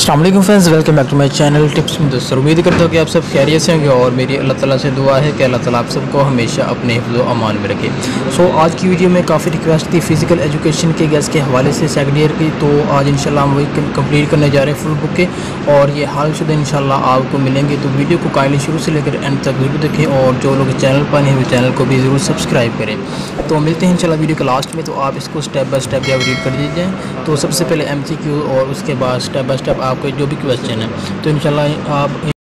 अस्सलाम वालेकुम friends, welcome back to my channel tips Mudassar. उम्मीद करता हूँ कि आप सब खैरियत से होंगे और मेरी अल्लाह ताला से दुआ है कि अल्लाह ताला आप सबको हमेशा अपने हिफ्ज़ व अमान में रखे। आज की वीडियो में काफ़ी रिक्वेस्ट थी फ़िज़िकल एजुकेशन के गैस के हवाले से सेकंड ईयर की, तो आज इंशाल्लाह हम वही कंप्लीट करने जा रहे हैं फुल बुक के, और ये हालशुदा इंशाल्लाह आपको मिलेंगे। तो वीडियो को काइंडली शुरू से लेकर एंड तक वीडियो देखें, और जो लोग चैनल पर नहीं वो चैनल को भी ज़रूर सब्सक्राइब करें। तो मिलते हैं इंशाल्लाह वीडियो के लास्ट में, तो आप इसको स्टेप बाय स्टेप जब रीड कर दीजिए। तो सबसे पहले MCQ और उसके बाद स्टेप बाय स्टेप आपके जो भी क्वेश्चन है, तो इंशाल्लाह आप